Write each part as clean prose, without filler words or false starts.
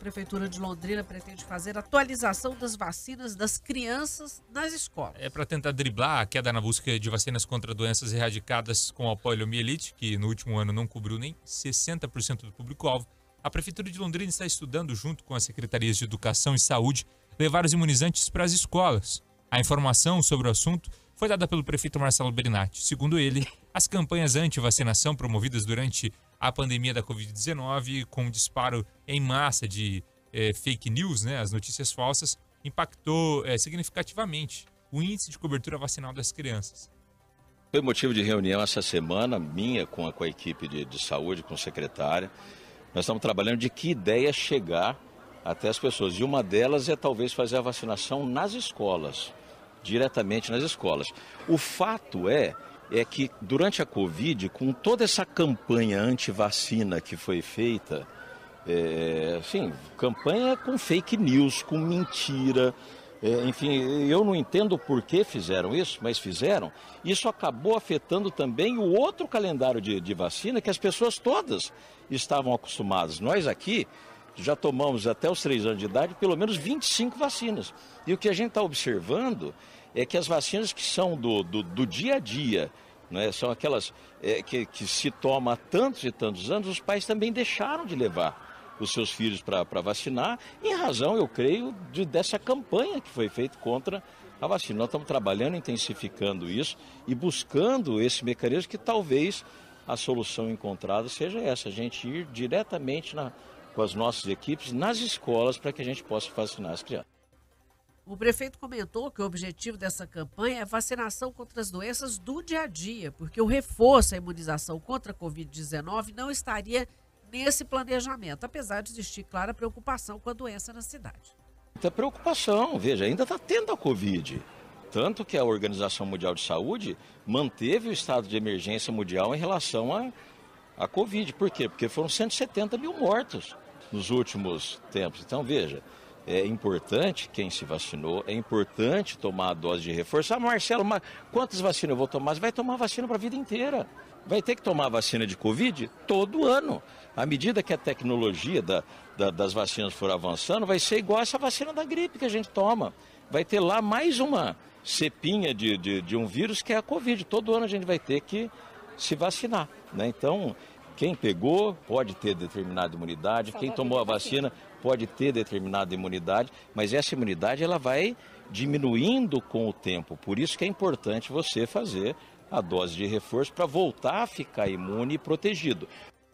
Prefeitura de Londrina pretende fazer atualização das vacinas das crianças nas escolas. É para tentar driblar a queda na busca de vacinas contra doenças erradicadas com a poliomielite, que no último ano não cobriu nem 60% do público-alvo. A Prefeitura de Londrina está estudando, junto com as secretarias de Educação e Saúde, levar os imunizantes para as escolas. A informação sobre o assunto foi dada pelo prefeito Marcelo Berinatti. Segundo ele, as campanhas anti-vacinação promovidas durante a pandemia da Covid-19, com um disparo em massa de fake news, né, as notícias falsas, impactou significativamente o índice de cobertura vacinal das crianças. Foi motivo de reunião essa semana, minha com a equipe de saúde, com a secretária. Nós estamos trabalhando de que ideia chegar até as pessoas. E uma delas é talvez fazer a vacinação nas escolas, diretamente nas escolas. O fato é que durante a Covid, com toda essa campanha anti-vacina que foi feita, campanha com fake news, com mentira, enfim, eu não entendo por que fizeram isso, mas fizeram. Isso acabou afetando também o outro calendário de vacina que as pessoas todas estavam acostumadas. Nós aqui já tomamos até os 3 anos de idade pelo menos 25 vacinas. E o que a gente está observando é que as vacinas que são do dia a dia, né, são aquelas que se toma há tantos e tantos anos, os pais também deixaram de levar os seus filhos para vacinar, em razão, eu creio, dessa campanha que foi feita contra a vacina. Nós estamos trabalhando, intensificando isso e buscando esse mecanismo que talvez a solução encontrada seja essa, a gente ir diretamente com as nossas equipes nas escolas para que a gente possa vacinar as crianças. O prefeito comentou que o objetivo dessa campanha é a vacinação contra as doenças do dia a dia, porque o reforço, a imunização contra a Covid-19 não estaria nesse planejamento, apesar de existir clara preocupação com a doença na cidade. Muita preocupação, veja, ainda está tendo a Covid. Tanto que a Organização Mundial de Saúde manteve o estado de emergência mundial em relação à Covid. Por quê? Porque foram 170 mil mortos nos últimos tempos. Então, veja, é importante quem se vacinou, é importante tomar a dose de reforço. Ah, Marcelo, mas quantas vacinas eu vou tomar? Você vai tomar vacina para a vida inteira. Vai ter que tomar vacina de Covid todo ano. À medida que a tecnologia das vacinas for avançando, vai ser igual essa vacina da gripe que a gente toma. Vai ter lá mais uma cepinha de um vírus que é a Covid. Todo ano a gente vai ter que se vacinar, né? Então, quem pegou pode ter determinada imunidade, quem tomou a vacina pode ter determinada imunidade, mas essa imunidade ela vai diminuindo com o tempo. Por isso que é importante você fazer a dose de reforço para voltar a ficar imune e protegido.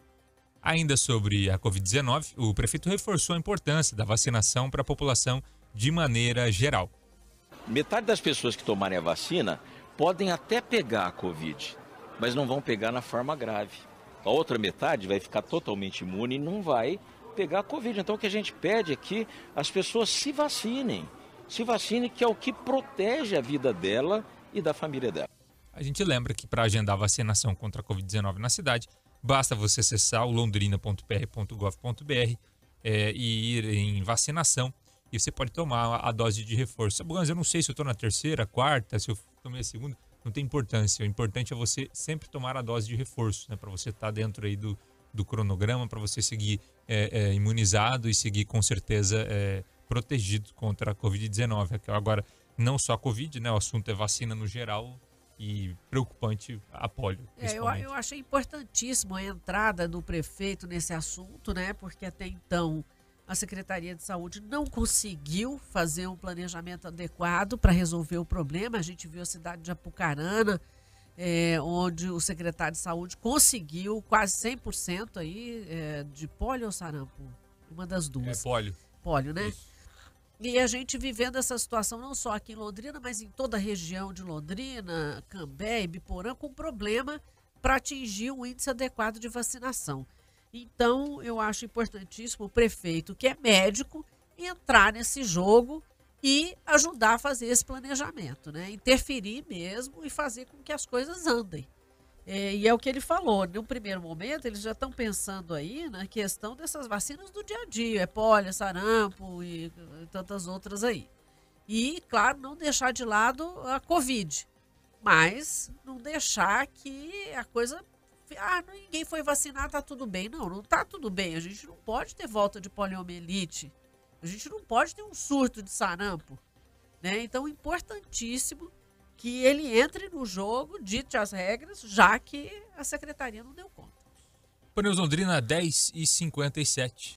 Ainda sobre a Covid-19, o prefeito reforçou a importância da vacinação para a população de maneira geral. Metade das pessoas que tomarem a vacina podem até pegar a Covid, mas não vão pegar na forma grave. A outra metade vai ficar totalmente imune e não vai pegar a Covid. Então o que a gente pede é que as pessoas se vacinem, que é o que protege a vida dela e da família dela. A gente lembra que para agendar a vacinação contra a Covid-19 na cidade, basta você acessar o londrina.pr.gov.br e ir em vacinação e você pode tomar a dose de reforço. Bom, eu não sei se eu estou na terceira, quarta, se eu tomei a segunda, não tem importância. O importante é você sempre tomar a dose de reforço, né, para você estar dentro aí do cronograma, para você seguir imunizado e seguir com certeza protegido contra a Covid-19. Agora, não só a Covid, né, o assunto é vacina no geral e preocupante a polio. Eu achei importantíssimo a entrada do prefeito nesse assunto, né, porque até então a Secretaria de Saúde não conseguiu fazer um planejamento adequado para resolver o problema. A gente viu a cidade de Apucarana, onde o secretário de Saúde conseguiu quase 100% aí, de polio ou sarampo? Uma das duas. Polio. Polio, né? Isso. E a gente vivendo essa situação não só aqui em Londrina, mas em toda a região de Londrina, Cambé, Ibiporã, com problema para atingir um índice adequado de vacinação. Então, eu acho importantíssimo o prefeito, que é médico, entrar nesse jogo e ajudar a fazer esse planejamento, né? Interferir mesmo e fazer com que as coisas andem. E é o que ele falou, no primeiro momento eles já estão pensando aí na questão dessas vacinas do dia a dia, polio, sarampo e tantas outras aí. E, claro, não deixar de lado a Covid, mas não deixar que a coisa ninguém foi vacinar, tá tudo bem. Não tá tudo bem. A gente não pode ter volta de poliomielite. A gente não pode ter um surto de sarampo, né? Então, importantíssimo que ele entre no jogo, dite as regras, já que a secretaria não deu conta. Pan News Londrina 10h57.